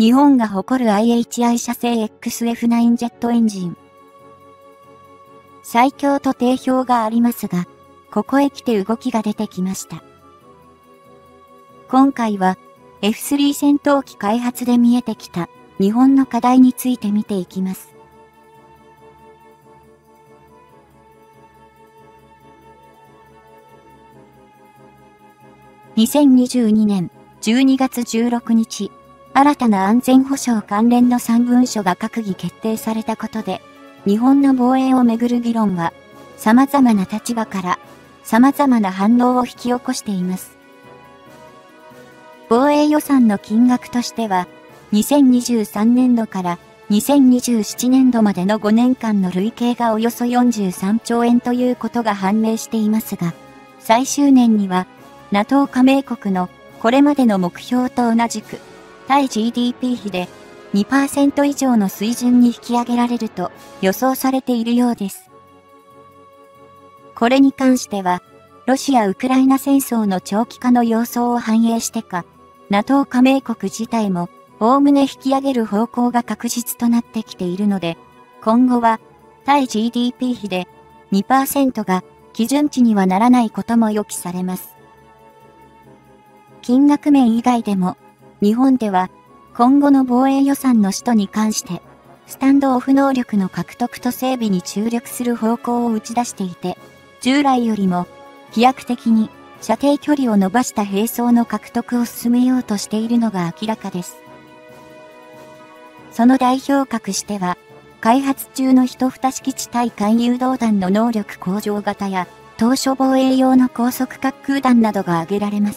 日本が誇る IHI 社製 XF9 ジェットエンジン。最強と定評がありますが、ここへ来て動きが出てきました。今回は F3 戦闘機開発で見えてきた日本の課題について見ていきます。2022年12月16日、新たな安全保障関連の3文書が閣議決定されたことで、日本の防衛をめぐる議論は、様々な立場から様々な反応を引き起こしています。防衛予算の金額としては、2023年度から2027年度までの5年間の累計がおよそ43兆円ということが判明していますが、最終年には、NATO 加盟国のこれまでの目標と同じく、対 GDP 比で 2% 以上の水準に引き上げられると予想されているようです。これに関しては、ロシア・ウクライナ戦争の長期化の様相を反映してか、NATO 加盟国自体もおおむね引き上げる方向が確実となってきているので、今後は対 GDP 比で 2% が基準値にはならないことも予期されます。金額面以外でも、日本では今後の防衛予算の使途に関して、スタンドオフ能力の獲得と整備に注力する方向を打ち出していて、従来よりも飛躍的に射程距離を伸ばした兵装の獲得を進めようとしているのが明らかです。その代表格しては、開発中の一蓋式地対艦誘導弾の能力向上型や、当初防衛用の高速滑空弾などが挙げられます。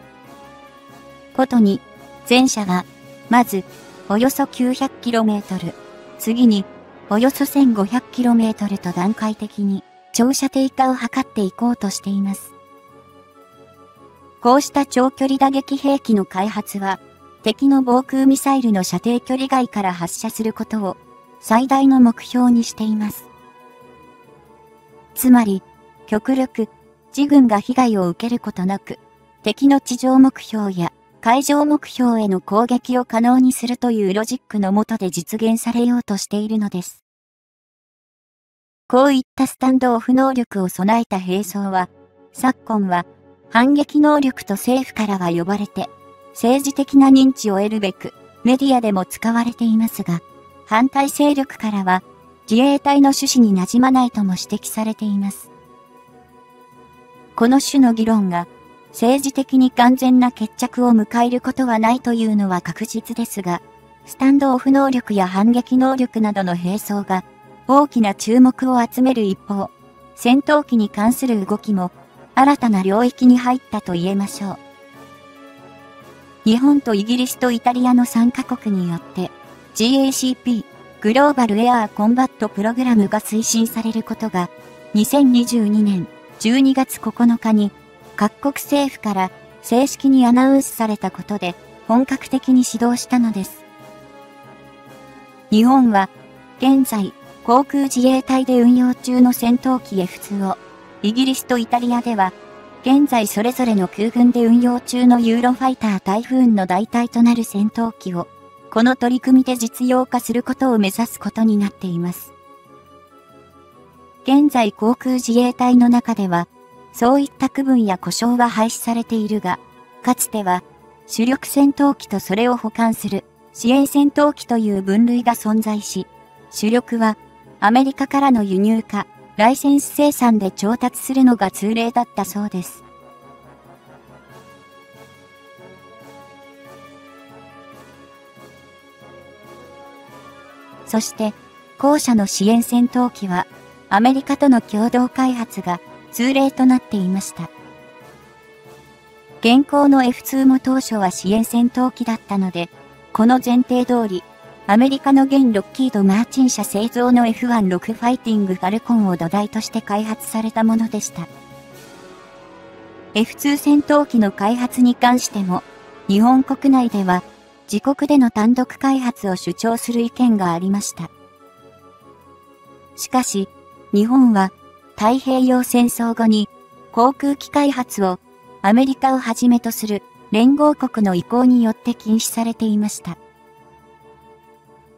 ことに、前者は、まず、およそ 900km、次に、およそ 1500km と段階的に、長射程化を図っていこうとしています。こうした長距離打撃兵器の開発は、敵の防空ミサイルの射程距離外から発射することを最大の目標にしています。つまり、極力、自軍が被害を受けることなく、敵の地上目標や海上目標への攻撃を可能にするというロジックの下で実現されようとしているのです。こういったスタンドオフ能力を備えた兵装は、昨今は反撃能力と政府からは呼ばれて、政治的な認知を得るべくメディアでも使われていますが、反対勢力からは自衛隊の趣旨に馴染まないとも指摘されています。この種の議論が政治的に完全な決着を迎えることはないというのは確実ですが、スタンドオフ能力や反撃能力などの兵装が大きな注目を集める一方、戦闘機に関する動きも新たな領域に入ったと言えましょう。日本とイギリスとイタリアの3カ国によって GACP グローバルエアーコンバットプログラムが推進されることが2022年12月9日に各国政府から正式にアナウンスされたことで本格的に始動したのです。日本は現在航空自衛隊で運用中の戦闘機 F2 をイギリスとイタリアでは現在それぞれの空軍で運用中のユーロファイタータイフーンの代替となる戦闘機をこの取り組みで実用化することを目指すことになっています。現在航空自衛隊の中ではそういった区分や呼称は廃止されているが、かつては主力戦闘機とそれを補完する支援戦闘機という分類が存在し、主力はアメリカからの輸入かライセンス生産で調達するのが通例だったそうです。そして、後者の支援戦闘機はアメリカとの共同開発が通例となっていました。現行の F2 も当初は支援戦闘機だったので、この前提通り、アメリカの現ロッキード・マーチン社製造の F16 ファイティング・ファルコンを土台として開発されたものでした。F2 戦闘機の開発に関しても、日本国内では自国での単独開発を主張する意見がありました。しかし、日本は太平洋戦争後に航空機開発をアメリカをはじめとする連合国の意向によって禁止されていました。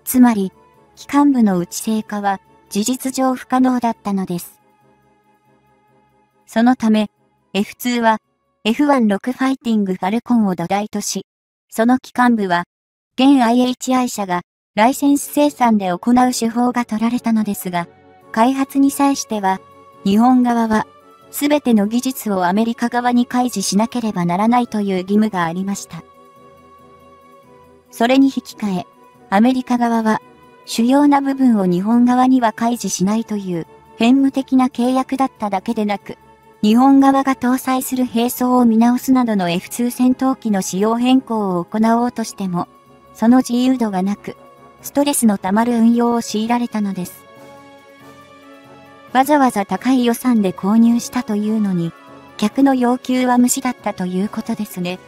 つまり、機関部の内製化は事実上不可能だったのです。そのため、F2 は F16 ファイティングファルコンを土台とし、その機関部は、現 IHI 社がライセンス生産で行う手法が取られたのですが、開発に際しては、日本側は、すべての技術をアメリカ側に開示しなければならないという義務がありました。それに引き換え、アメリカ側は、主要な部分を日本側には開示しないという、偏無的な契約だっただけでなく、日本側が搭載する兵装を見直すなどの F2 戦闘機の仕様変更を行おうとしても、その自由度がなく、ストレスのたまる運用を強いられたのです。わざわざ高い予算で購入したというのに、客の要求は無視だったということですね。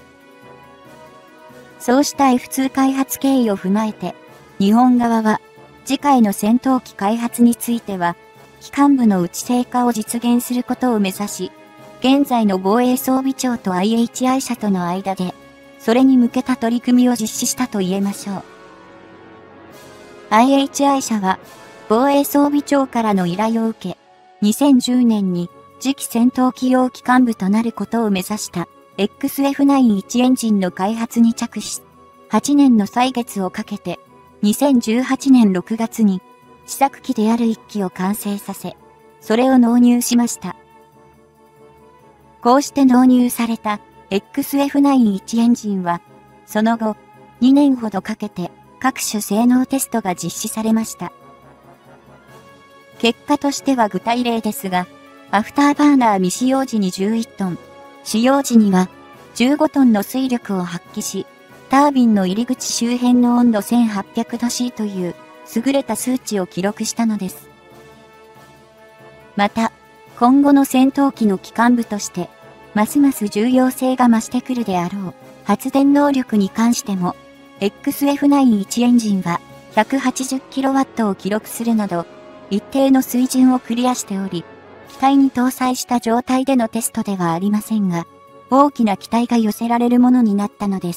そうした F2 開発経緯を踏まえて、日本側は、次回の戦闘機開発については、機関部の内製化を実現することを目指し、現在の防衛装備庁と IHI 社との間で、それに向けた取り組みを実施したと言えましょう。IHI 社は、防衛装備庁からの依頼を受け、2010年に次期戦闘機用機関部となることを目指した XF91 エンジンの開発に着手、8年の歳月をかけて、2018年6月に試作機である1機を完成させ、それを納入しました。こうして納入された XF91 エンジンは、その後、2年ほどかけて各種性能テストが実施されました。結果としては具体例ですが、アフターバーナー未使用時に11トン、使用時には15トンの推力を発揮し、タービンの入り口周辺の温度1800度 C という優れた数値を記録したのです。また、今後の戦闘機の機関部として、ますます重要性が増してくるであろう発電能力に関しても、XF91 エンジンは 180kW を記録するなど、一定の水準をクリアしており、機体に搭載した状態でのテストではありませんが、大きな期待が寄せられるものになったのです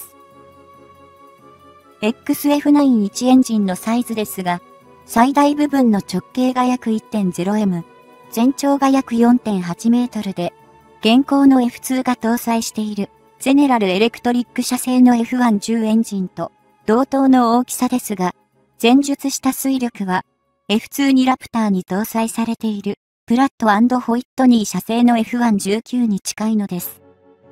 。XF91 エンジンのサイズですが、最大部分の直径が約 1.0m、全長が約 4.8 メートルで、現行の F2 が搭載しているゼネラルエレクトリック社製の F110 エンジンと同等の大きさですが、前述した推力は F2 ラプターに搭載されているプラット&ホイットニー社製の F119 に近いのです。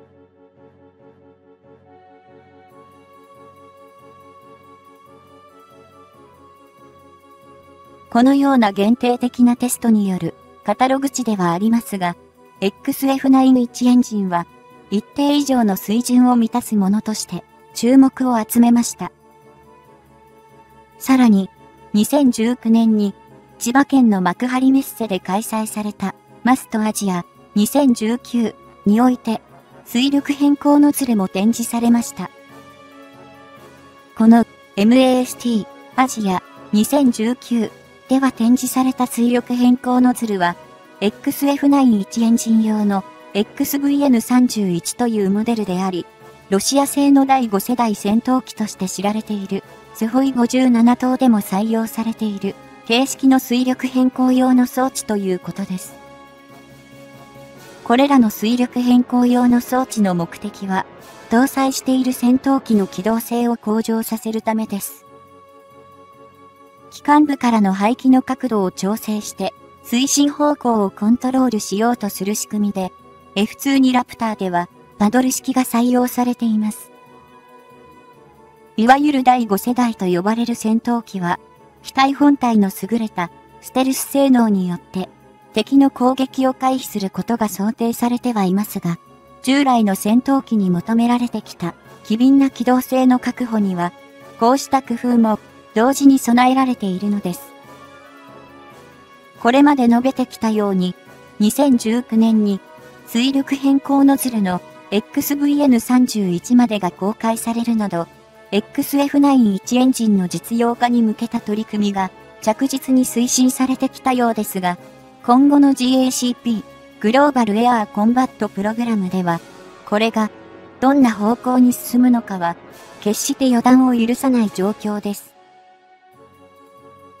このような限定的なテストによるカタログ値ではありますが、XF91 エンジンは一定以上の水準を満たすものとして注目を集めました。さらに、2019年に千葉県の幕張メッセで開催されたマストアジア2019において水力変更ノズルも展示されました。この MAST アジア2019では展示された水力変更ノズルは XF91 エンジン用の XVN31 というモデルであり、ロシア製の第5世代戦闘機として知られているスホイ57等でも採用されている形式の水力変更用の装置ということです。これらの水力変更用の装置の目的は、搭載している戦闘機の機動性を向上させるためです。機関部からの排気の角度を調整して、推進方向をコントロールしようとする仕組みで、F2 ラプターでは、パドル式が採用されています。いわゆる第5世代と呼ばれる戦闘機は、機体本体の優れたステルス性能によって、敵の攻撃を回避することが想定されてはいますが、従来の戦闘機に求められてきた機敏な機動性の確保には、こうした工夫も同時に備えられているのです。これまで述べてきたように、2019年に水力変更ノズルの XVN31 までが公開されるなど、XF91 エンジンの実用化に向けた取り組みが着実に推進されてきたようですが、今後の GACP グローバルエアーコンバットプログラムでは、これがどんな方向に進むのかは決して予断を許さない状況です。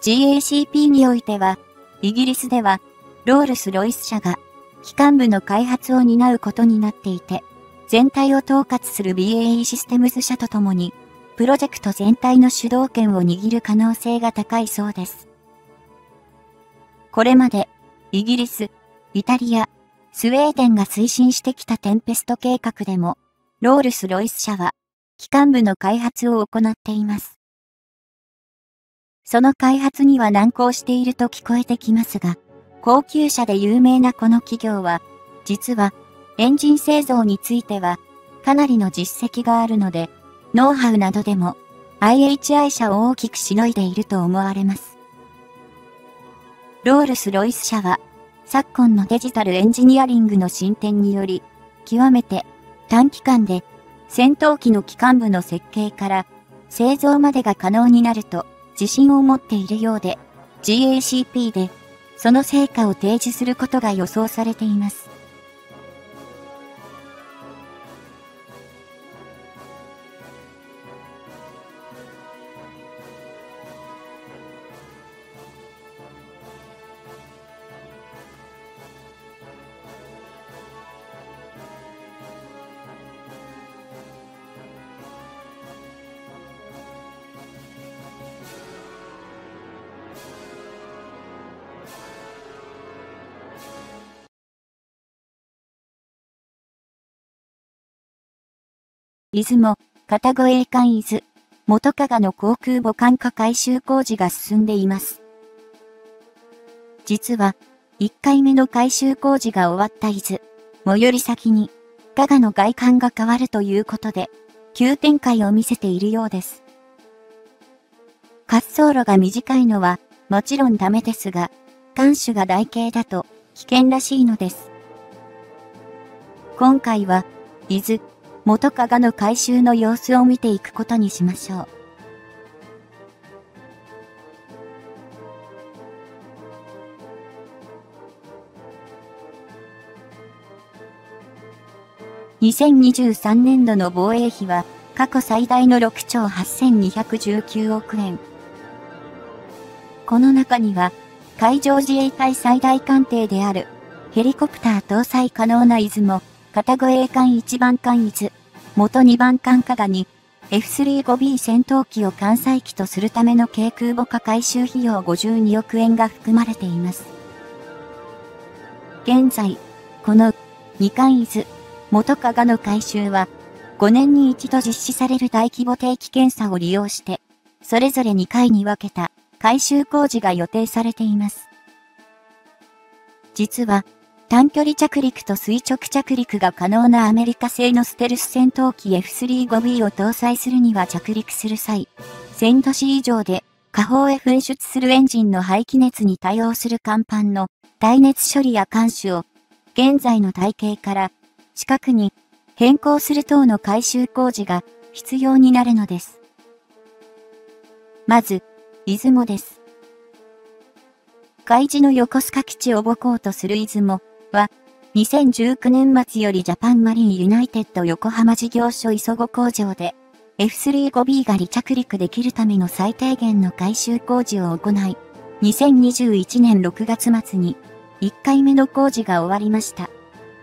GACP においては、イギリスでは、ロールス・ロイス社が、機関部の開発を担うことになっていて、全体を統括する BAE システムズ社とともに、プロジェクト全体の主導権を握る可能性が高いそうです。これまで、イギリス、イタリア、スウェーデンが推進してきたテンペスト計画でも、ロールス・ロイス社は、機関部の開発を行っています。その開発には難航していると聞こえてきますが、高級車で有名なこの企業は、実は、エンジン製造については、かなりの実績があるので、ノウハウなどでも、IHI 社を大きくしのいでいると思われます。ロールス・ロイス社は、昨今のデジタルエンジニアリングの進展により、極めて短期間で戦闘機の機関部の設計から製造までが可能になると自信を持っているようで、GACP でその成果を提示することが予想されています。出雲、片越栄冠伊豆、元加賀の航空母艦化改修工事が進んでいます。実は、1回目の改修工事が終わった伊豆、最寄り先に、加賀の外観が変わるということで、急展開を見せているようです。滑走路が短いのは、もちろんダメですが、艦首が台形だと、危険らしいのです。今回は、伊豆、元加賀の改修の様子を見ていくことにしましょう。2023年度の防衛費は過去最大の6兆8219億円。この中には海上自衛隊最大艦艇であるヘリコプター搭載可能な出雲、片越栄冠1番艦伊豆、元2番艦加賀に F35B 戦闘機を艦載機とするための軽空母化改修費用52億円が含まれています。現在、この2艦伊豆、元加賀の改修は5年に一度実施される大規模定期検査を利用して、それぞれ2回に分けた改修工事が予定されています。実は、短距離着陸と垂直着陸が可能なアメリカ製のステルス戦闘機 F35B を搭載するには着陸する際、1000度 C 以上で下方へ噴出するエンジンの排気熱に対応する甲板の耐熱処理や監視を現在の体系から四角に変更する等の改修工事が必要になるのです。まず、出雲です。海自の横須賀基地を母港とする出雲は、2019年末よりジャパンマリンユナイテッド横浜事業所磯子工場で F35B が離着陸できるための最低限の改修工事を行い、2021年6月末に1回目の工事が終わりました。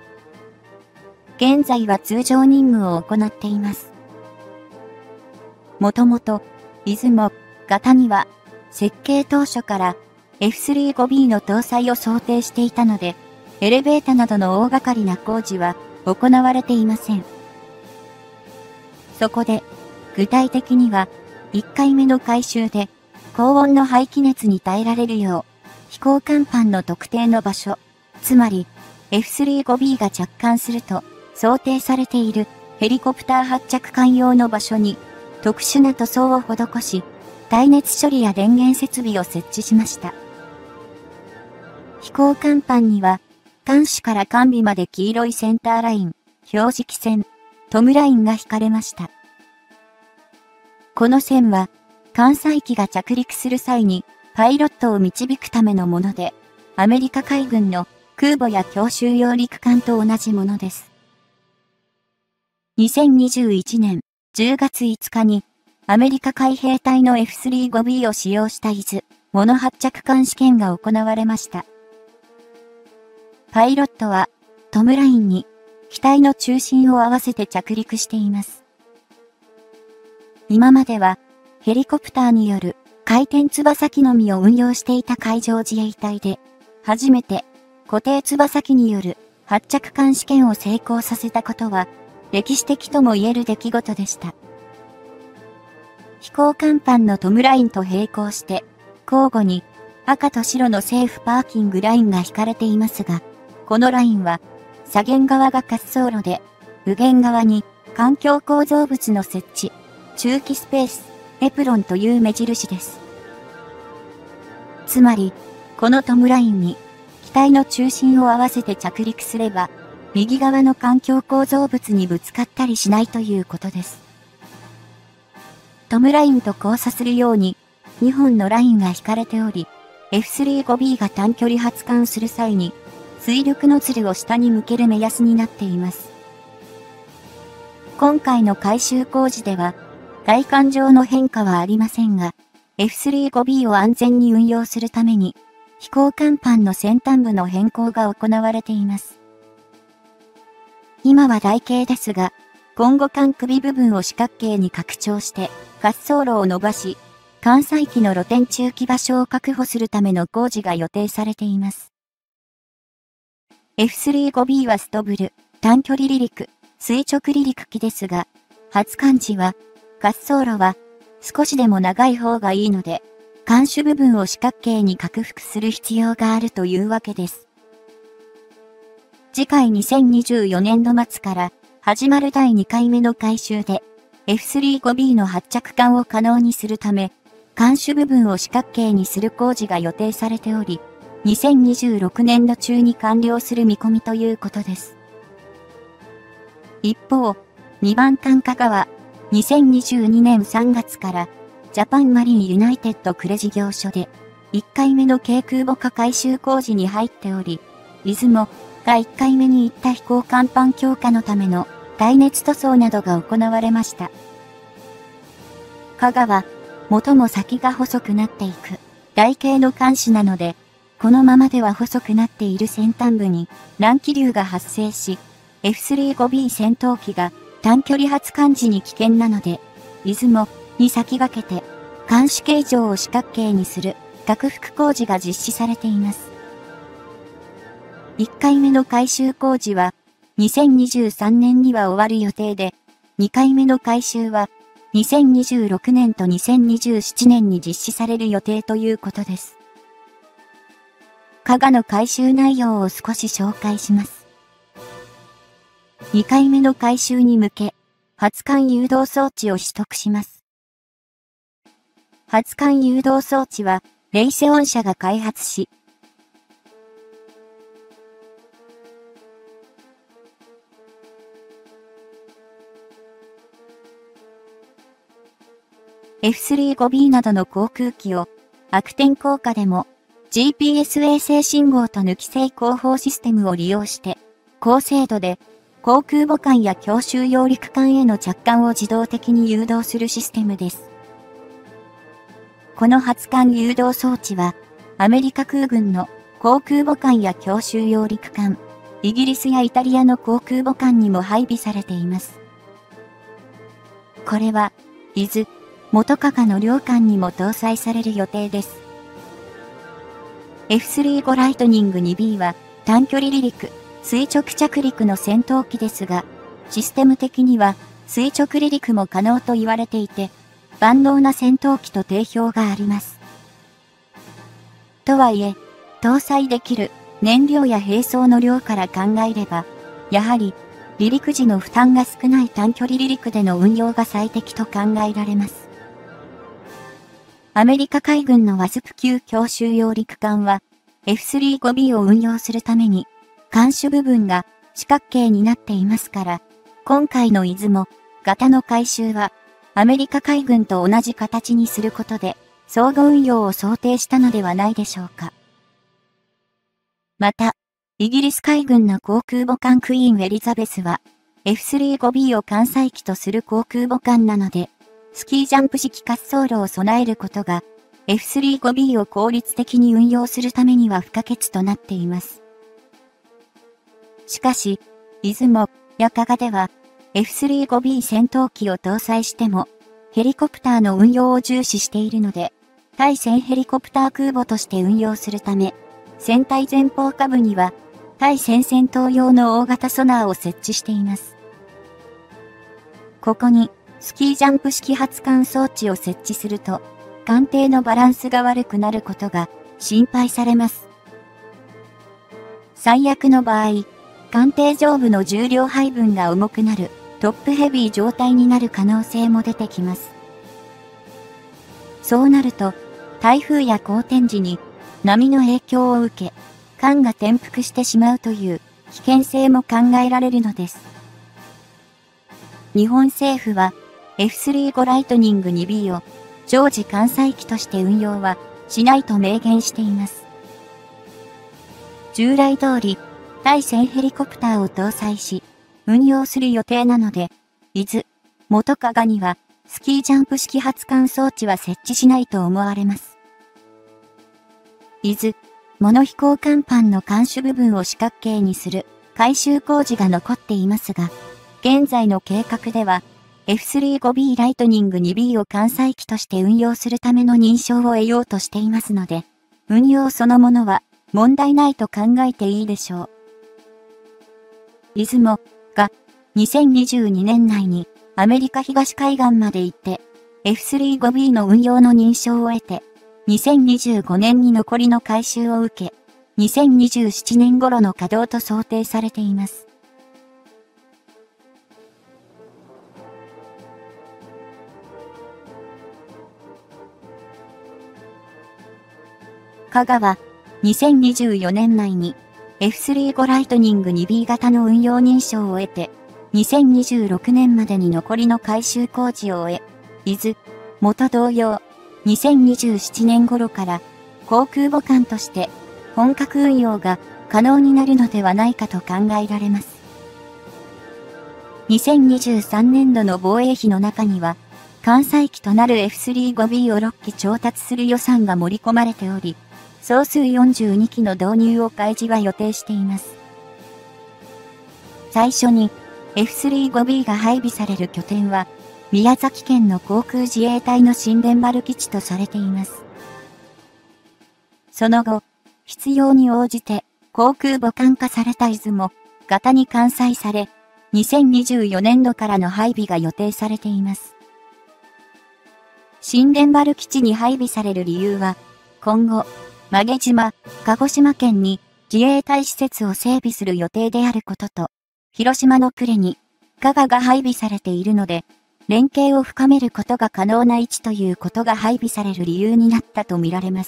現在は通常任務を行っています。もともと、出雲型には設計当初から F35B の搭載を想定していたので、エレベータなどの大掛かりな工事は行われていません。そこで、具体的には、1回目の改修で、高温の排気熱に耐えられるよう、飛行甲板の特定の場所、つまり F35B が着艦すると想定されているヘリコプター発着艦用の場所に、特殊な塗装を施し、耐熱処理や電源設備を設置しました。飛行甲板には、艦首から艦尾まで黄色いセンターライン、表示器線、トムラインが引かれました。この線は、艦載機が着陸する際に、パイロットを導くためのもので、アメリカ海軍の空母や強襲揚陸艦と同じものです。2021年10月5日に、アメリカ海兵隊の F35B を使用した伊豆、 モノ発着艦試験が行われました。パイロットはトムラインに機体の中心を合わせて着陸しています。今まではヘリコプターによる回転翼機のみを運用していた海上自衛隊で、初めて固定翼機による発着艦試験を成功させたことは、歴史的とも言える出来事でした。飛行甲板のトムラインと並行して、交互に赤と白のセーフパーキングラインが引かれていますが、このラインは左舷側が滑走路で、右舷側に環境構造物の設置、駐機スペース、エプロンという目印です。つまり、このトムラインに機体の中心を合わせて着陸すれば、右側の環境構造物にぶつかったりしないということです。トムラインと交差するように、2本のラインが引かれており、F35B が短距離発艦する際に、推力ノズルを下に向ける目安になっています。今回の改修工事では、外観上の変化はありませんが、F35B を安全に運用するために、飛行甲板の先端部の変更が行われています。今は台形ですが、今後艦首部分を四角形に拡張して、滑走路を伸ばし、艦載機の露天駐機場所を確保するための工事が予定されています。F35B はストブル、短距離離陸、垂直離陸機ですが、発艦時は、滑走路は少しでも長い方がいいので、艦首部分を四角形に拡幅する必要があるというわけです。次回2024年度末から始まる第2回目の改修で F35B の発着艦を可能にするため、艦首部分を四角形にする工事が予定されており、2026年度中に完了する見込みということです。一方、2番艦加賀は2022年3月からジャパンマリンユナイテッド呉事業所で1回目の軽空母化改修工事に入っており、出雲が1回目に行った飛行甲板強化のための耐熱塗装などが行われました。加賀は元も先が細くなっていく台形の艦首なので、このままでは細くなっている先端部に乱気流が発生し、F35B 戦闘機が短距離発艦時に危険なので、出雲に先駆けて艦首形状を四角形にする拡幅工事が実施されています。1回目の改修工事は2023年には終わる予定で、2回目の改修は2026年と2027年に実施される予定ということです。加賀の改修内容を少し紹介します。2回目の改修に向け、発艦誘導装置を取得します。発艦誘導装置は、レイセオン社が開発し、F35B などの航空機を悪天候下でも GPS 衛星信号と抜き制広報システムを利用して高精度で航空母艦や強襲揚陸艦への着艦を自動的に誘導するシステムです。この発艦誘導装置はアメリカ空軍の航空母艦や強襲揚陸艦、イギリスやイタリアの航空母艦にも配備されています。これは伊豆元加賀の両艦にも搭載される予定です。F35 ライトニング 2B は短距離離陸、垂直着陸の戦闘機ですが、システム的には垂直離陸も可能と言われていて、万能な戦闘機と定評があります。とはいえ、搭載できる燃料や兵装の量から考えれば、やはり離陸時の負担が少ない短距離離陸での運用が最適と考えられます。アメリカ海軍のワスプ級強襲揚陸艦は F35B を運用するために艦首部分が四角形になっていますから、今回の出雲型の改修はアメリカ海軍と同じ形にすることで相互運用を想定したのではないでしょうか。また、イギリス海軍の航空母艦クイーンエリザベスは F35B を艦載機とする航空母艦なので、スキージャンプ式滑走路を備えることが F35B を効率的に運用するためには不可欠となっています。しかし、出雲や加賀では F35B 戦闘機を搭載してもヘリコプターの運用を重視しているので、対戦ヘリコプター空母として運用するため、船体前方下部には対戦戦闘用の大型ソナーを設置しています。ここにスキージャンプ式発艦装置を設置すると、艦艇のバランスが悪くなることが心配されます。最悪の場合、艦艇上部の重量配分が重くなるトップヘビー状態になる可能性も出てきます。そうなると、台風や荒天時に波の影響を受け、艦が転覆してしまうという危険性も考えられるのです。日本政府は F35 ライトニング 2B を常時艦載機として運用はしないと明言しています。従来通り対戦ヘリコプターを搭載し運用する予定なので、伊豆、元加賀にはスキージャンプ式発艦装置は設置しないと思われます。伊豆、モノ飛行甲板の艦首部分を四角形にする改修工事が残っていますが、現在の計画では F35B ライトニング 2B を艦載機として運用するための認証を得ようとしていますので、運用そのものは問題ないと考えていいでしょう。出雲が2022年内にアメリカ東海岸まで行って F35B の運用の認証を得て、2025年に残りの改修を受け、2027年頃の稼働と想定されています。加賀は2024年内に F35 ライトニング 2B 型の運用認証を得て、2026年までに残りの改修工事を終え、伊豆、元同様、2027年頃から航空母艦として本格運用が可能になるのではないかと考えられます。2023年度の防衛費の中には、艦載機となる F35B を6機調達する予算が盛り込まれており、総数42機の導入を開示は予定しています。最初に F35B が配備される拠点は、宮崎県の航空自衛隊の新田原基地とされています。その後、必要に応じて航空母艦化された出雲型に艦載され、2024年度からの配備が予定されています。新田原基地に配備される理由は、今後、馬毛島、鹿児島県に自衛隊施設を整備する予定であることと、広島の呉に加賀が配備されているので、連携を深めることが可能な位置ということが配備される理由になったとみられます。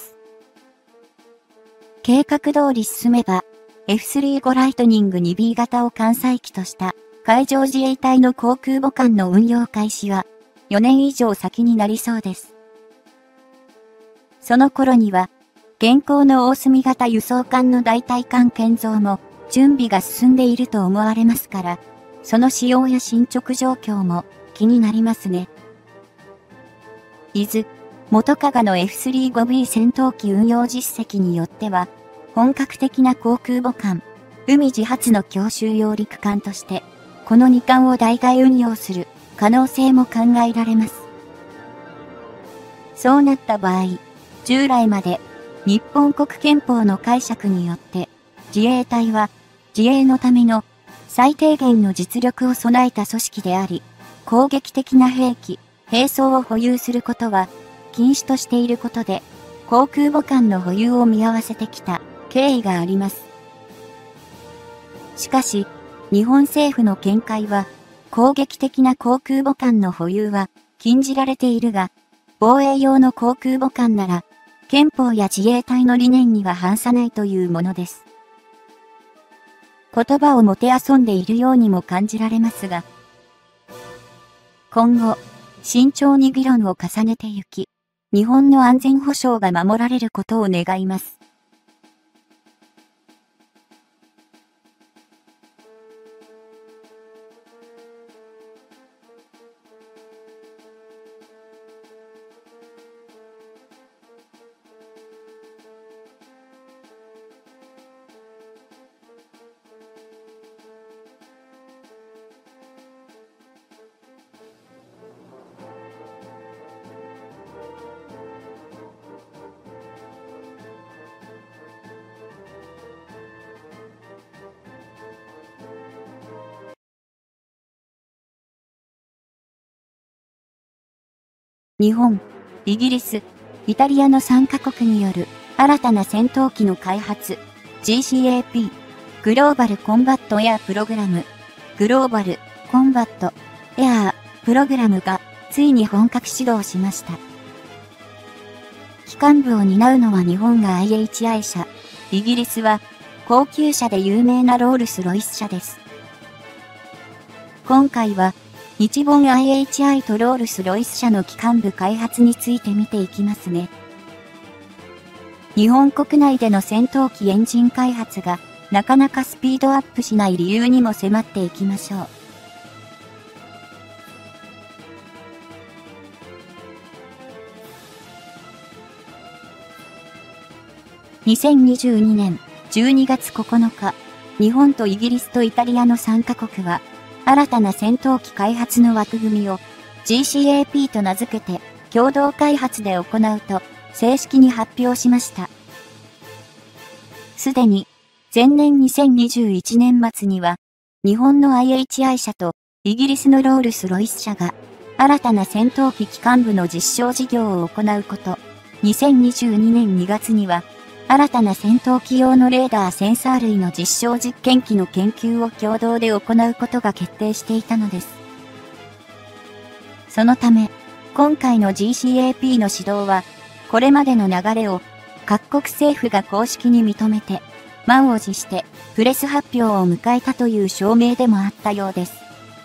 計画通り進めば、F35 ライトニング 2B 型を艦載機とした海上自衛隊の航空母艦の運用開始は4年以上先になりそうです。その頃には、現行の大隅型輸送艦の代替艦建造も準備が進んでいると思われますから、その使用や進捗状況も気になりますね。伊豆、元加賀の F35B 戦闘機運用実績によっては、本格的な航空母艦、海自発の強襲揚陸艦として、この2艦を代替運用する可能性も考えられます。そうなった場合、従来まで日本国憲法の解釈によって、自衛隊は自衛のための最低限の実力を備えた組織であり、攻撃的な兵器、兵装を保有することは禁止としていることで、航空母艦の保有を見合わせてきた経緯があります。しかし、日本政府の見解は、攻撃的な航空母艦の保有は禁じられているが、防衛用の航空母艦なら、憲法や自衛隊の理念には反さないというものです。言葉をもてあそんでいるようにも感じられますが、今後、慎重に議論を重ねてゆき、日本の安全保障が守られることを願います。 日本、イギリス、イタリアの3カ国による新たな戦闘機の開発、GCAP、グローバルコンバットエアプログラム、グローバルコンバットエアプログラムがついに本格始動しました。機関部を担うのは日本が IHI 社、イギリスは高級車で有名なロールスロイス社です。今回は日本 IHI とロールスロイス社の機関部開発について見ていきますね。日本国内での戦闘機エンジン開発がなかなかスピードアップしない理由にも迫っていきましょう。2022年12月9日、日本とイギリスとイタリアの3カ国は、新たな戦闘機開発の枠組みを GCAP と名付けて共同開発で行うと正式に発表しました。すでに前年2021年末には日本の IHI 社とイギリスのロールスロイス社が新たな戦闘機機関部の実証事業を行うこと、2022年2月には新たな戦闘機用のレーダーセンサー類の実証実験機の研究を共同で行うことが決定していたのです。そのため、今回の GCAP の始動は、これまでの流れを各国政府が公式に認めて、満を持してプレス発表を迎えたという証明でもあったようです。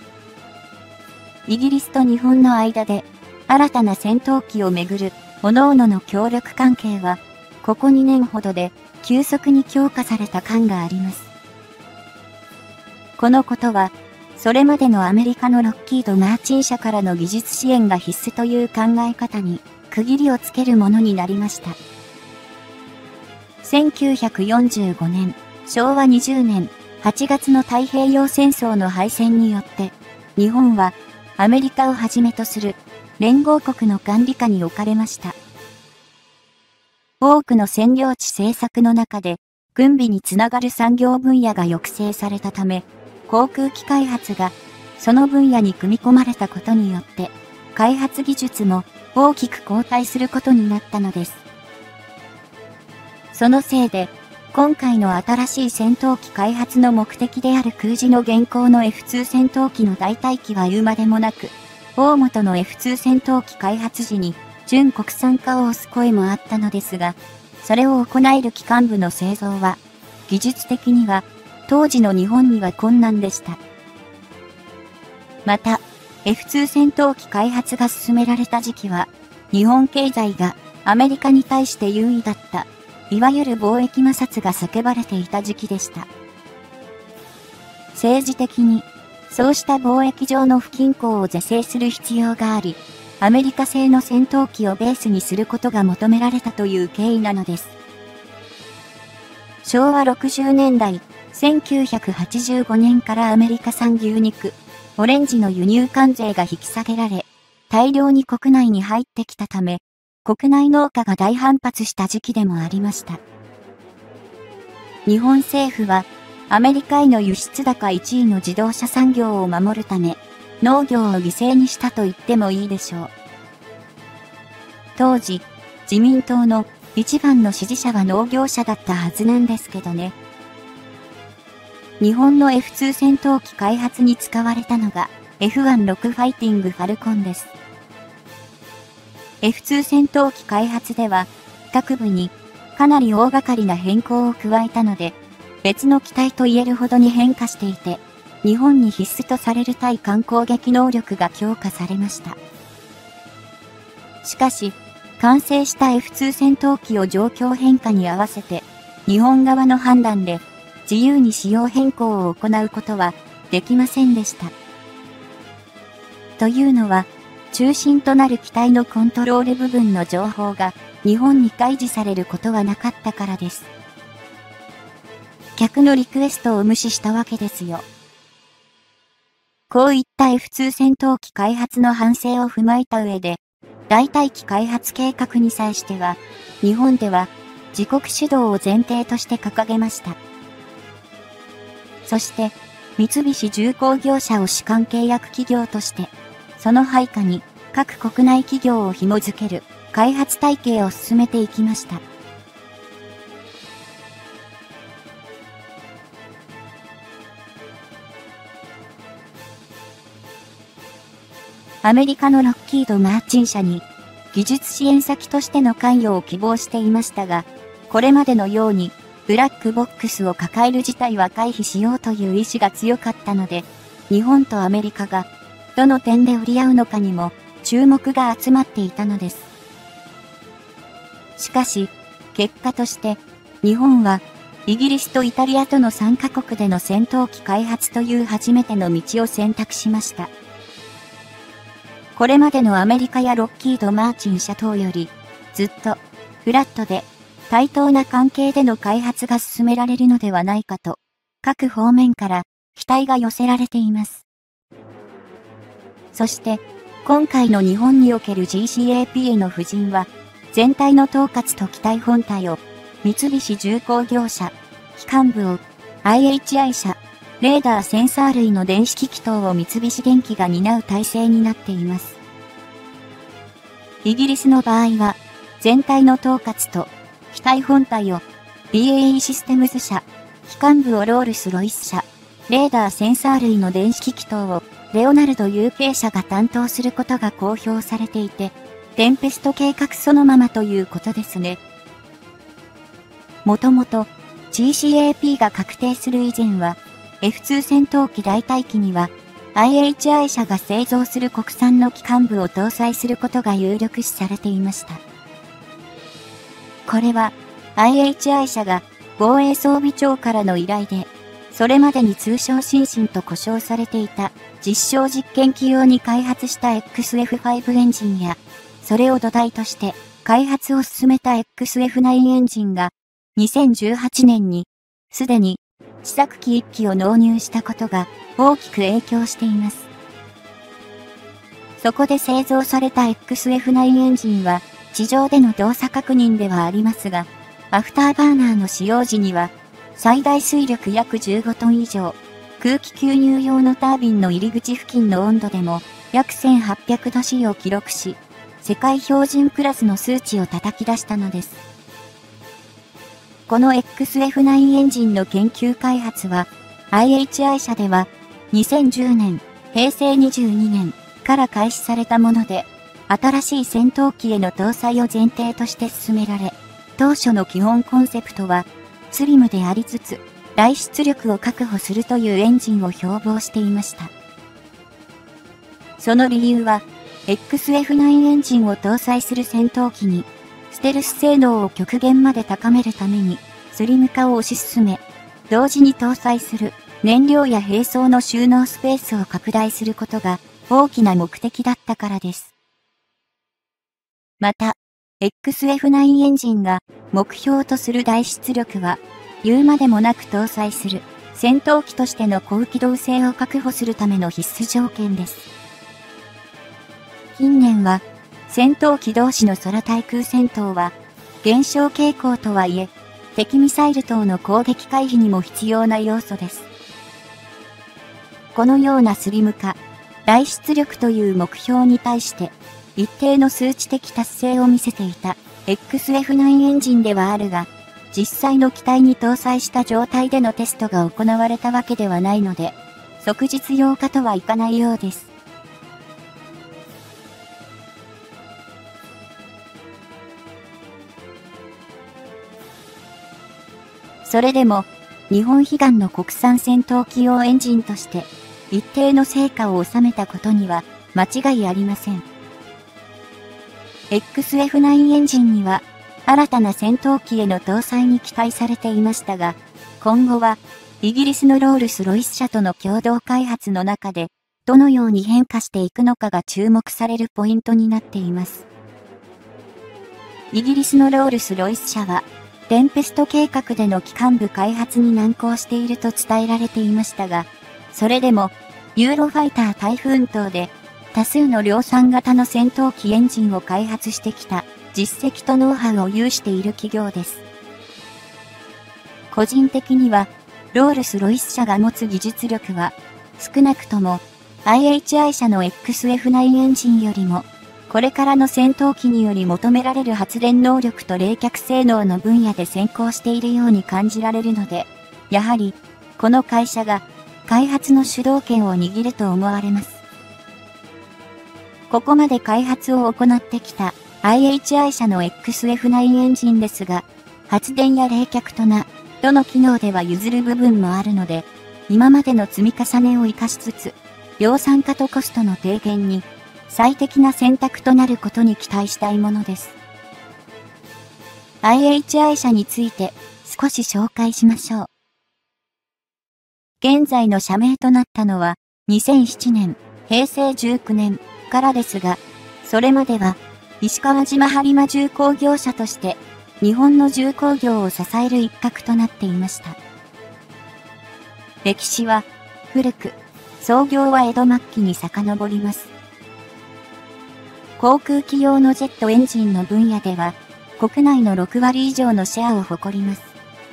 イギリスと日本の間で、新たな戦闘機をめぐる各々の協力関係は、ここ2年ほどで急速に強化された感があります。このことは、それまでのアメリカのロッキード・マーチン社からの技術支援が必須という考え方に区切りをつけるものになりました。1945年、昭和20年8月の太平洋戦争の敗戦によって、日本はアメリカをはじめとする連合国の管理下に置かれました。多くの占領地政策の中で、軍備につながる産業分野が抑制されたため、航空機開発がその分野に組み込まれたことによって、開発技術も大きく後退することになったのです。そのせいで、今回の新しい戦闘機開発の目的である空自の現行の F2 戦闘機の代替機は言うまでもなく、大元の F2 戦闘機開発時に、純国産化を推す声もあったのですが、それを行える機関部の製造は、技術的には、当時の日本には困難でした。また、F2 戦闘機開発が進められた時期は、日本経済がアメリカに対して優位だった、いわゆる貿易摩擦が叫ばれていた時期でした。政治的に、そうした貿易上の不均衡を是正する必要があり、アメリカ製の戦闘機をベースにすることが求められたという経緯なのです。昭和60年代、1985年からアメリカ産牛肉、オレンジの輸入関税が引き下げられ、大量に国内に入ってきたため、国内農家が大反発した時期でもありました。日本政府は、アメリカへの輸出高1位の自動車産業を守るため、農業を犠牲にしたと言ってもいいでしょう。当時、自民党の一番の支持者は農業者だったはずなんですけどね。日本の F2 戦闘機開発に使われたのが F16 ファイティングファルコンです。F2 戦闘機開発では、各部にかなり大掛かりな変更を加えたので、別の機体と言えるほどに変化していて、日本に必須とされる対艦攻撃能力が強化されました。しかし、完成した F2 戦闘機を状況変化に合わせて、日本側の判断で自由に仕様変更を行うことはできませんでした。というのは、中心となる機体のコントロール部分の情報が日本に開示されることはなかったからです。客のリクエストを無視したわけですよ。こういった F2 戦闘機開発の反省を踏まえた上で、代替機開発計画に際しては、日本では自国主導を前提として掲げました。そして、三菱重工業者を主管契約企業として、その配下に各国内企業を紐づける開発体系を進めていきました。アメリカのロッキード・マーチン社に技術支援先としての関与を希望していましたが、これまでのようにブラックボックスを抱える事態は回避しようという意志が強かったので、日本とアメリカがどの点で折り合うのかにも注目が集まっていたのです。しかし、結果として日本はイギリスとイタリアとの3カ国での戦闘機開発という初めての道を選択しました。これまでのアメリカやロッキード・マーチン社等よりずっとフラットで対等な関係での開発が進められるのではないかと各方面から期待が寄せられています。そして今回の日本における GCAP への布陣は全体の統括と機体本体を三菱重工業社、機関部を IHI 社、レーダーセンサー類の電子機器等を三菱電機が担う体制になっています。イギリスの場合は、全体の統括と機体本体を BAE システムズ社、機関部をロールスロイス社、レーダーセンサー類の電子機器等をレオナルド UK 社が担当することが公表されていて、テンペスト計画そのままということですね。もともと GCAP が確定する以前は、F2 戦闘機代替機には IHI 社が製造する国産の機関部を搭載することが有力視されていました。これは IHI 社が防衛装備庁からの依頼で、それまでに通称新進と呼称されていた実証実験機用に開発した XF5 エンジンや、それを土台として開発を進めた XF9 エンジンが2018年にすでに試作機1機を納入したことが大きく影響しています。そこで製造された XF9 エンジンは地上での動作確認ではありますが、アフターバーナーの使用時には最大水力約15トン以上、空気吸入用のタービンの入り口付近の温度でも約1800度 C を記録し、世界標準クラスの数値を叩き出したのです。この XF9 エンジンの研究開発は IHI 社では2010年、平成22年から開始されたもので、新しい戦闘機への搭載を前提として進められ、当初の基本コンセプトはスリムでありつつ大出力を確保するというエンジンを標榜していました。その理由は XF9 エンジンを搭載する戦闘機にステルス性能を極限まで高めるためにスリム化を推し進め、同時に搭載する燃料や兵装の収納スペースを拡大することが大きな目的だったからです。また、XF9 エンジンが目標とする大出力は言うまでもなく搭載する戦闘機としての高機動性を確保するための必須条件です。近年は戦闘機同士の空対空戦闘は減少傾向とはいえ、敵ミサイル等の攻撃回避にも必要な要素です。このようなスリム化、大出力という目標に対して一定の数値的達成を見せていた XF9 エンジンではあるが、実際の機体に搭載した状態でのテストが行われたわけではないので、即実用化とはいかないようです。それでも、日本悲願の国産戦闘機用エンジンとして、一定の成果を収めたことには間違いありません。XF9 エンジンには、新たな戦闘機への搭載に期待されていましたが、今後は、イギリスのロールス・ロイス社との共同開発の中で、どのように変化していくのかが注目されるポイントになっています。イギリスのロールス・ロイス社は、テンペスト計画での機関部開発に難航していると伝えられていましたが、それでも、ユーロファイタータイフーン等で、多数の量産型の戦闘機エンジンを開発してきた実績とノウハウを有している企業です。個人的には、ロールス・ロイス社が持つ技術力は、少なくとも IHI 社の XF9 エンジンよりもこれからの戦闘機により求められる発電能力と冷却性能の分野で先行しているように感じられるので、やはり、この会社が開発の主導権を握ると思われます。ここまで開発を行ってきた IHI 社の XF9 エンジンですが、発電や冷却とどの機能では譲る部分もあるので、今までの積み重ねを活かしつつ、量産化とコストの低減に最適な選択となることに期待したいものです。IHI 社について少し紹介しましょう。現在の社名となったのは2007年、平成19年からですが、それまでは石川島播磨重工業社として日本の重工業を支える一角となっていました。歴史は古く、創業は江戸末期に遡ります。航空機用のジェットエンジンの分野では、国内の6割以上のシェアを誇ります。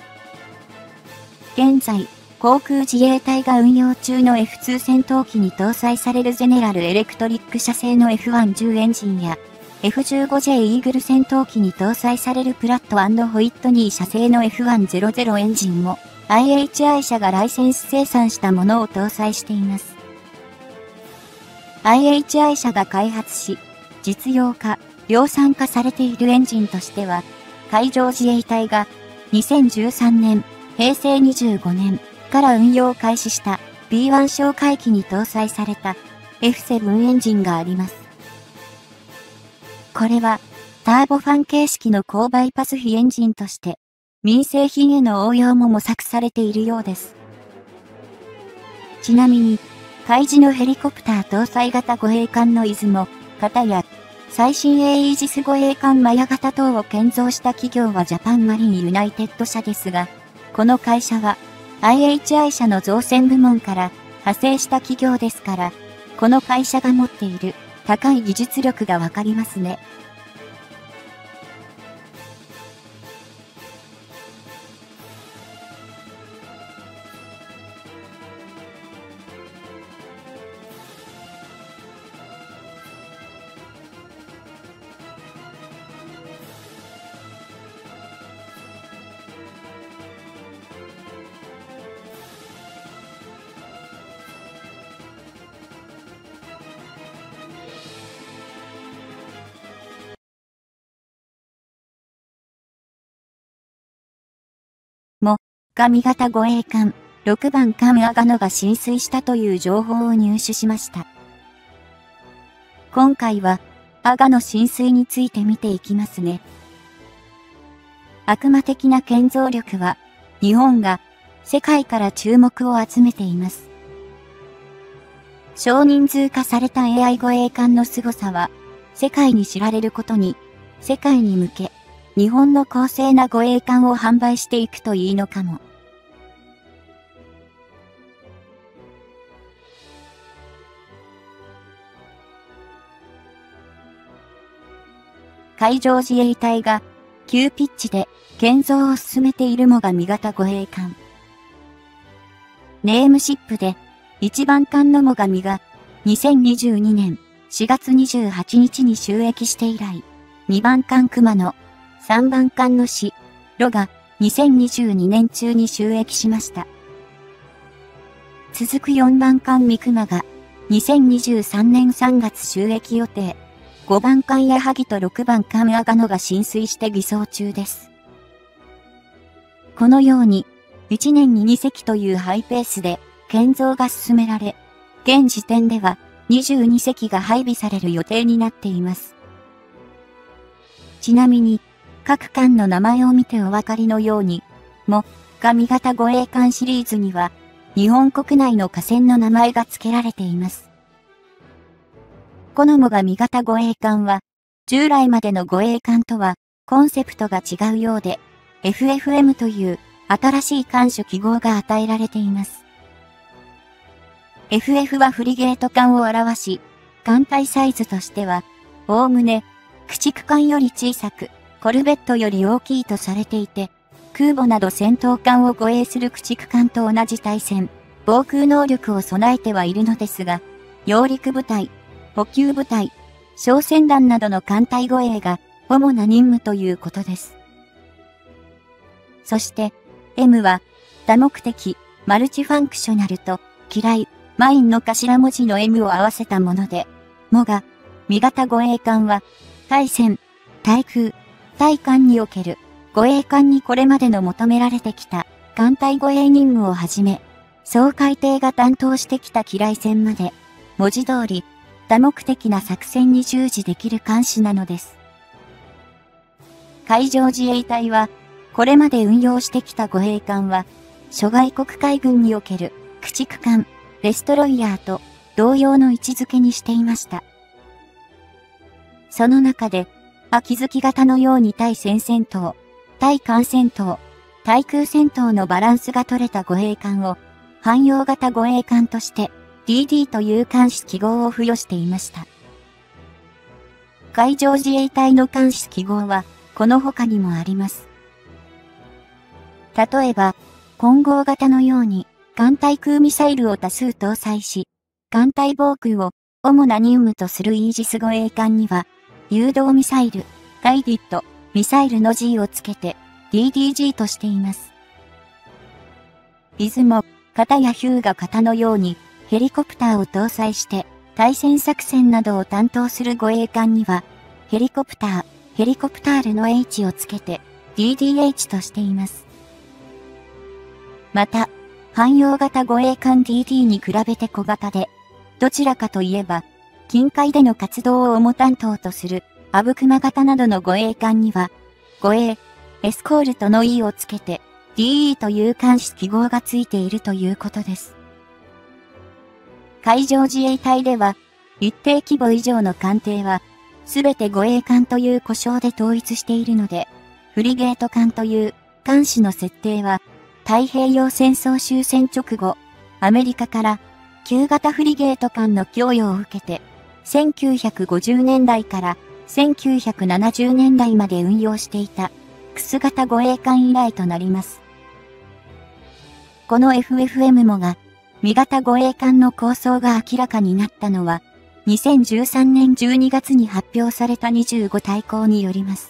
現在、航空自衛隊が運用中の F2 戦闘機に搭載されるゼネラルエレクトリック社製の F110 エンジンや、F15J イーグル戦闘機に搭載されるプラット&ホイットニー社製の F100 エンジンも、IHI 社がライセンス生産したものを搭載しています。IHI 社が開発し、実用化、量産化されているエンジンとしては、海上自衛隊が2013年、平成25年から運用を開始した B1 哨戒機に搭載された F7 エンジンがあります。これはターボファン形式の高バイパス比エンジンとして民生品への応用も模索されているようです。ちなみに海自のヘリコプター搭載型護衛艦の出雲、型や最新鋭イージス護衛艦マヤ型等を建造した企業はジャパンマリンユナイテッド社ですが、この会社は IHI 社の造船部門から派生した企業ですから、この会社が持っている高い技術力がわかりますね。上型護衛艦6番艦阿賀野が浸水したという情報を入手しました。今回は阿賀野浸水について見ていきますね。悪魔的な建造力は日本が世界から注目を集めています。少人数化された AI 護衛艦の凄さは世界に知られることに、世界に向け日本の公正な護衛艦を販売していくといいのかも。海上自衛隊が急ピッチで建造を進めている最上型護衛艦。ネームシップで1番艦の最上が2022年4月28日に就役して以来、2番艦熊野、3番艦のし、ろが2022年中に就役しました。続く4番艦三熊が2023年3月就役予定。5番艦矢作と6番艦阿賀野が浸水して偽装中です。このように、1年に2隻というハイペースで建造が進められ、現時点では22隻が配備される予定になっています。ちなみに、各艦の名前を見てお分かりのように、上型護衛艦シリーズには、日本国内の河川の名前が付けられています。この最上型護衛艦は、従来までの護衛艦とはコンセプトが違うようで、FFM という新しい艦種記号が与えられています。FF はフリゲート艦を表し、艦体サイズとしては、おおむね、駆逐艦より小さく、コルベットより大きいとされていて、空母など戦闘艦を護衛する駆逐艦と同じ対戦、防空能力を備えてはいるのですが、揚陸部隊、補給部隊、 小船団などの艦隊護衛が主な任務ということです。そして、M は多目的、マルチファンクショナルと機雷、マインの頭文字の M を合わせたもので、もが、味方護衛艦は、対戦、対空、対艦における護衛艦にこれまでの求められてきた艦隊護衛任務をはじめ、総海艇が担当してきた機雷戦まで、文字通り、多目的な作戦に従事できる艦種なのです。海上自衛隊は、これまで運用してきた護衛艦は、諸外国海軍における駆逐艦、デストロイヤーと同様の位置づけにしていました。その中で、秋月型のように対戦戦闘、対艦戦闘、対空戦闘のバランスが取れた護衛艦を、汎用型護衛艦として、DD という艦種記号を付与していました。海上自衛隊の艦種記号は、この他にもあります。例えば、混合型のように、艦対空ミサイルを多数搭載し、艦対防空を主な任務とするイージス護衛艦には、誘導ミサイル、ガイディッド、ミサイルの G をつけて、DDG としています。出雲、片や日向型のように、ヘリコプターを搭載して、対戦作戦などを担当する護衛艦には、ヘリコプタールの H をつけて、DDH としています。また、汎用型護衛艦 DD に比べて小型で、どちらかといえば、近海での活動を主担当とする、阿武隈型などの護衛艦には、護衛、エスコールトの E をつけて、DE という艦種記号がついているということです。海上自衛隊では、一定規模以上の艦艇は、すべて護衛艦という呼称で統一しているので、フリゲート艦という艦種の設定は、太平洋戦争終戦直後、アメリカから旧型フリゲート艦の供与を受けて、1950年代から1970年代まで運用していた、クス型護衛艦以来となります。この FFM もが、味型護衛艦の構想が明らかになったのは、2013年12月に発表された25大綱によります。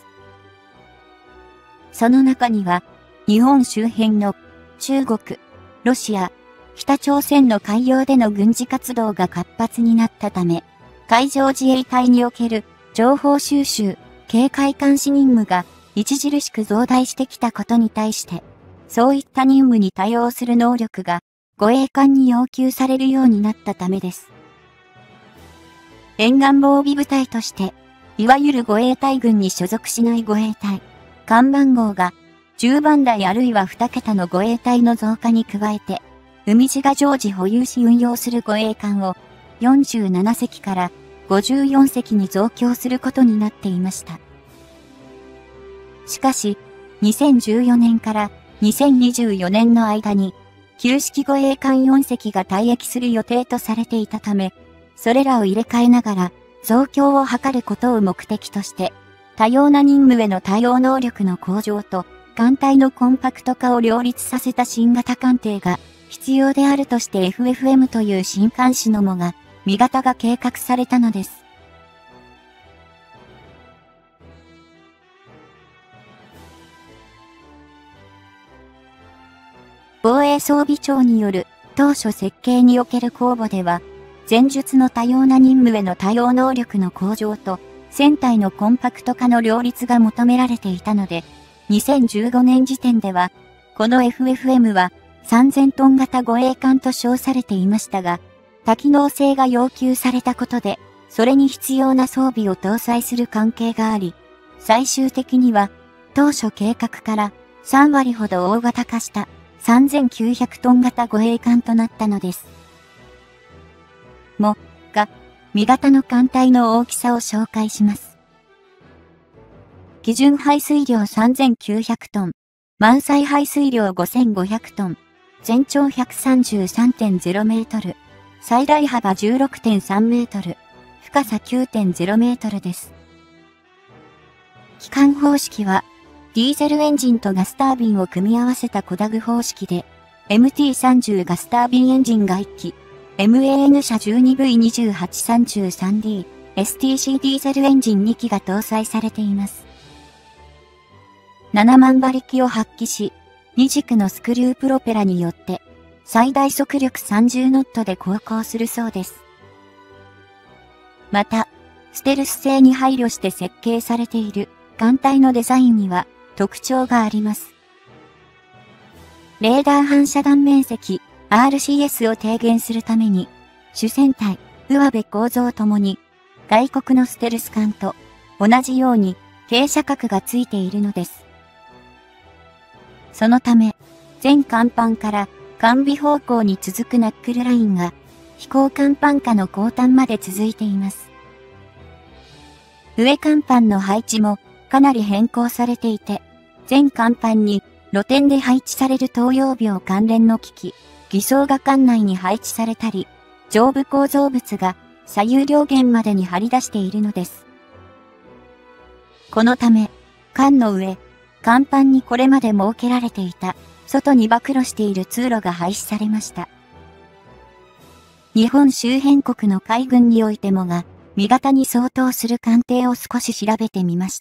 その中には、日本周辺の中国、ロシア、北朝鮮の海洋での軍事活動が活発になったため、海上自衛隊における情報収集、警戒監視任務が著しく増大してきたことに対して、そういった任務に対応する能力が護衛艦に要求されるようになったためです。沿岸防備部隊として、いわゆる護衛隊群に所属しない護衛隊、艦番号が10番台あるいは2桁の護衛隊の増加に加えて、海自が常時保有し運用する護衛艦を47隻から54隻に増強することになっていました。しかし、2014年から2024年の間に、旧式護衛艦4隻が退役する予定とされていたため、それらを入れ替えながら増強を図ることを目的として、多様な任務への対応能力の向上と、艦隊のコンパクト化を両立させた新型艦艇が必要であるとして FFM という新艦種のもが、味型が計画されたのです。防衛装備庁による当初設計における公募では、前述の多様な任務への対応能力の向上と、船体のコンパクト化の両立が求められていたので、2015年時点では、この FFM は3000トン型護衛艦と称されていましたが、多機能性が要求されたことで、それに必要な装備を搭載する関係があり、最終的には、当初計画から3割ほど大型化した3900トン型護衛艦となったのです。味型の艦隊の大きさを紹介します。基準排水量3900トン、満載排水量5500トン、全長 133.0 メートル、最大幅 16.3 メートル、深さ 9.0 メートルです。機関方式は、ディーゼルエンジンとガスタービンを組み合わせたコダグ方式で、MT30 ガスタービンエンジンが1機、MAN 車 12V2833D、 STC ディーゼルエンジン2機が搭載されています。7万馬力を発揮し、2軸のスクリュープロペラによって、最大速力30ノットで航行するそうです。また、ステルス性に配慮して設計されている艦隊のデザインには特徴があります。レーダー反射断面積 RCS を低減するために、主船体、上辺構造ともに、外国のステルス艦と同じように傾斜角がついているのです。そのため、全甲板から艦尾方向に続くナックルラインが飛行甲板下の後端まで続いています。上甲板の配置もかなり変更されていて、全甲板に露天で配置される灯葉病関連の機器、偽装が艦内に配置されたり、上部構造物が左右両舷までに張り出しているのです。このため、艦の上、甲板にこれまで設けられていた、外に暴露している通路が廃止されました。日本周辺国の海軍においてもが、身型に相当する艦艇を少し調べてみました。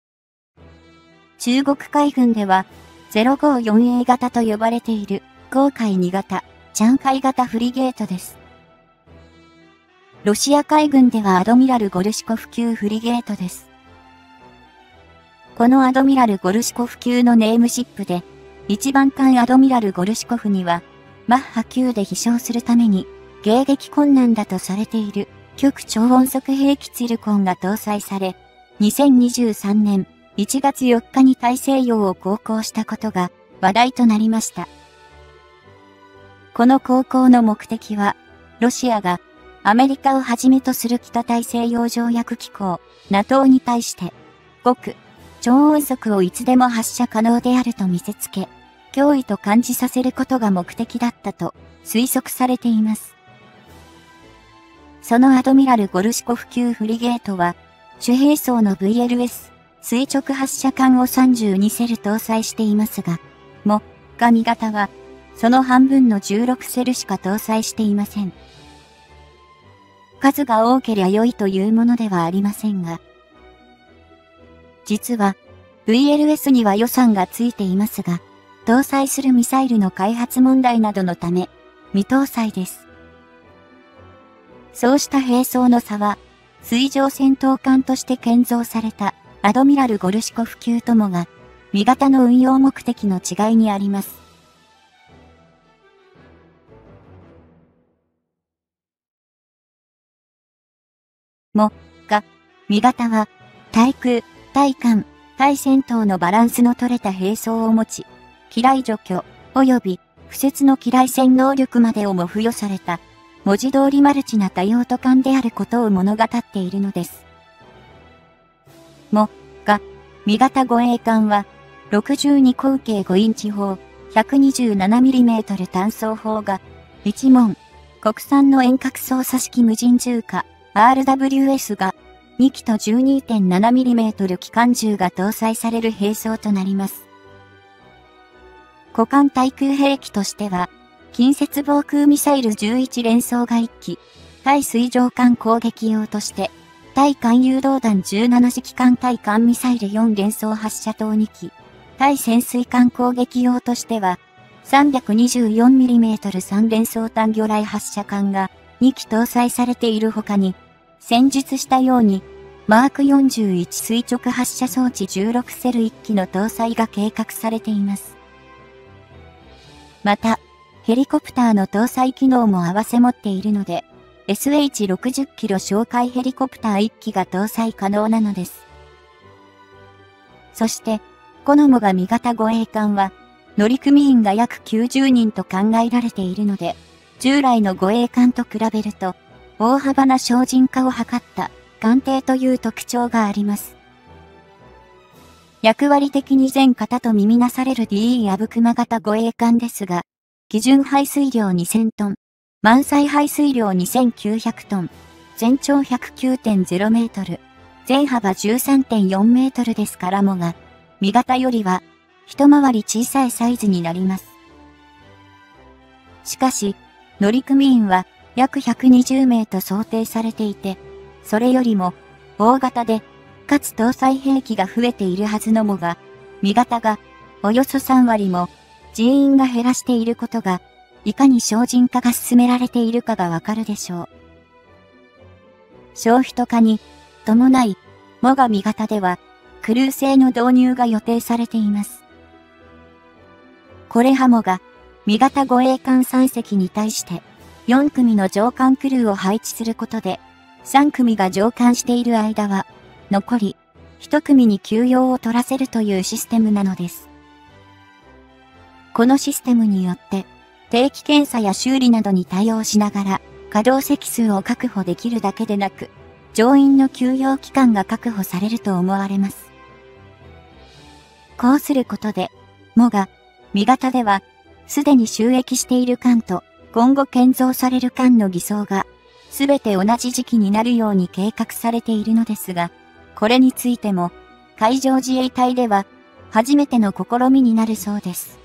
中国海軍では、054A 型と呼ばれている、黄海2型、チャンカイ型フリゲートです。ロシア海軍ではアドミラル・ゴルシコフ級フリゲートです。このアドミラル・ゴルシコフ級のネームシップで、一番艦アドミラル・ゴルシコフには、マッハ9で飛翔するために、迎撃困難だとされている、極超音速兵器ツィルコンが搭載され、2023年1月4日に大西洋を航行したことが話題となりました。この航行の目的は、ロシアがアメリカをはじめとする北大西洋条約機構 NATO に対して、極超音速をいつでも発射可能であると見せつけ、脅威と感じさせることが目的だったと推測されています。そのアドミラル・ゴルシコフ級フリゲートは、主兵装の VLS 垂直発射管を32セル搭載していますが、上型は、その半分の16セルしか搭載していません。数が多けりゃ良いというものではありませんが、実は、VLS には予算がついていますが、搭載するミサイルの開発問題などのため、未搭載です。そうした兵装の差は、水上戦闘艦として建造されたアドミラル・ゴルシコフ級ともが、身型の運用目的の違いにあります。身型は、対空、対艦、対戦闘のバランスの取れた兵装を持ち、機雷除去、及び不設の機雷戦能力までをも付与された、文字通りマルチな多用途艦であることを物語っているのです。身型護衛艦は、62口径5インチ砲、127mm 単装砲が、1門、国産の遠隔操作式無人重火、RWS が、2機と 12.7mm 機関銃が搭載される兵装となります。互換対空兵器としては、近接防空ミサイル11連装が1機、対水上艦攻撃用として、対艦誘導弾17式艦対艦ミサイル4連装発射塔2機、対潜水艦攻撃用としては、324mm3 連装単魚雷発射艦が2機搭載されている他に、先述したように、マーク41垂直発射装置16セル1機の搭載が計画されています。また、ヘリコプターの搭載機能も併せ持っているので、SH60 キロ哨戒ヘリコプター1機が搭載可能なのです。そして、このもが身型護衛艦は、乗組員が約90人と考えられているので、従来の護衛艦と比べると、大幅な省人化を図った艦艇という特徴があります。役割的に全型と耳なされる DE 阿武隈型護衛艦ですが、基準排水量2000トン、満載排水量2900トン、全長 109.0 メートル、全幅 13.4 メートルですからもが、身型よりは一回り小さいサイズになります。しかし、乗組員は約120名と想定されていて、 それよりも、大型で、かつ搭載兵器が増えているはずのもが、味方が、およそ3割も、人員が減らしていることが、いかに省人化が進められているかがわかるでしょう。消費と化に、伴い、もが味方では、クルー製の導入が予定されています。これはもが、味方護衛艦3隻に対して、4組の上艦クルーを配置することで、3組が上艦している間は、残り、1組に休養を取らせるというシステムなのです。このシステムによって、定期検査や修理などに対応しながら、稼働席数を確保できるだけでなく、乗員の休養期間が確保されると思われます。こうすることで、もが、味方では、すでに就役している艦と、今後建造される艦の偽装が、すべて同じ時期になるように計画されているのですが、これについても、海上自衛隊では、初めての試みになるそうです。